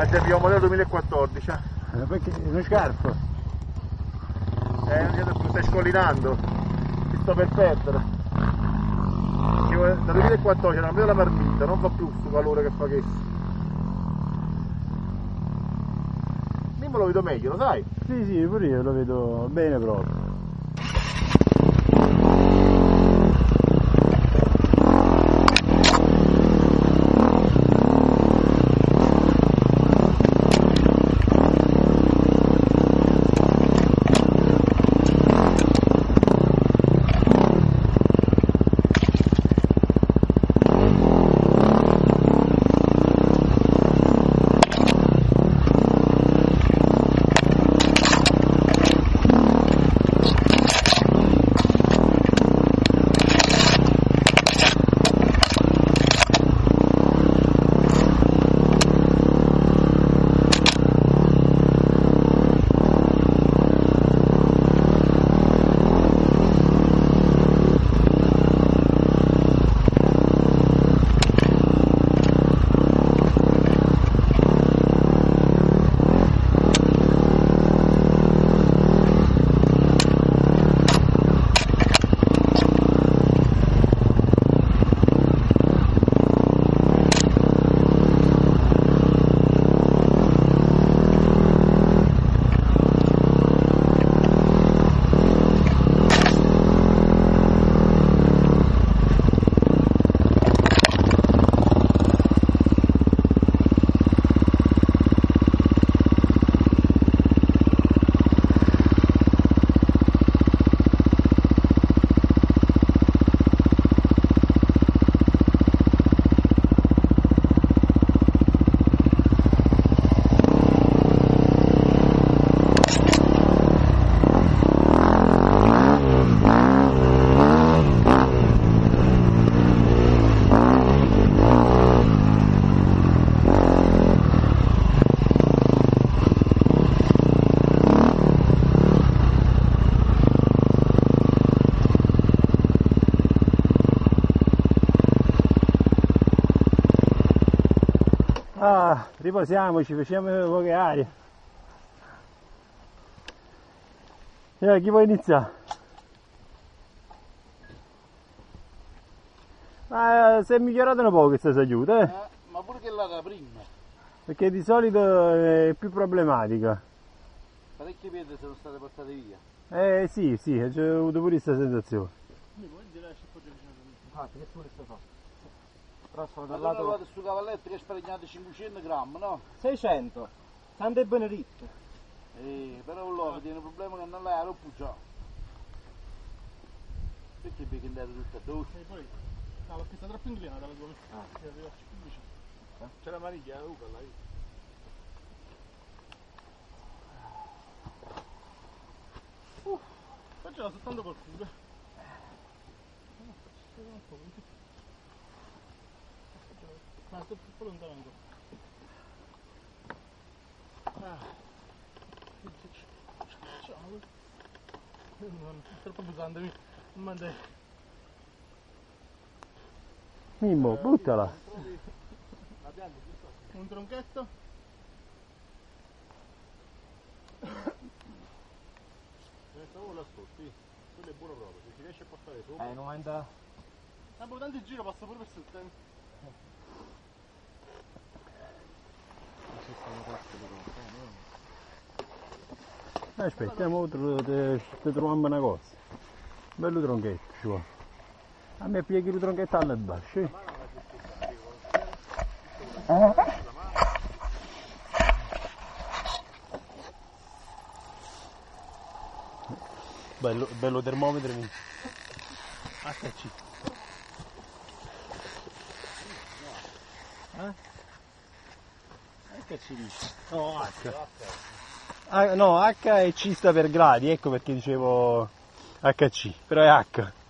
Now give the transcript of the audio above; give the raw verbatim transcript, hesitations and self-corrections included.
Oggi abbiamo modello duemilaquattordici. Eh? Eh, perché non scarpo? Eh, non niente più, stai scollinando. Ti sto per perdere. Perché da duemilaquattordici non vedo la marmitta, non fa più questo calore che fa che. Io me lo vedo meglio, lo sai? Sì, sì, pure io lo vedo bene proprio. Ah, riposiamoci, facciamo poche arie. E chi vuoi iniziare? Ah, si è migliorato un po' questa aiuta, eh? eh? Ma pure che là da prima. Perché di solito è più problematica. Parecchie pietre sono state portate via. Eh sì, sì, c'è avuto pure questa sensazione. Infatti, che pure sta fatto? Però sono dal lato... Ma su cavalletto che è sparignate cinquecento grammi, no? seicento. Sante Benedetto. Eh, però loro tiene un problema che non l'hai rotto già. Perché perché andare tutto addosso? E poi, no, perché sta troppo inclinata la tua ah. Che arrivarci più vicino. Eh? C'è la maniglia, la rupa là. Uh, facciamo soltanto col culo. Ma sto più lontano ancora. Ah. Ciao. Non, è troppo pesante, mi manda. Mimmo, buttala. Un tronchetto? Pensavo la scotti, quello è buono proprio, se si riesce a portare sopra. Eh, novanta. Ah, poi tanto il giro passa pure per il tempo. Aspettiamo, ti troviamo una cosa. Bello tronchetto ci vuole. A me pieghi il tronchetto alla bascia. Eh? Bello, bello termometro H C. Eh? H C dice. No, H. Ah, no, H e C sta per gradi, ecco perché dicevo H C, però è H.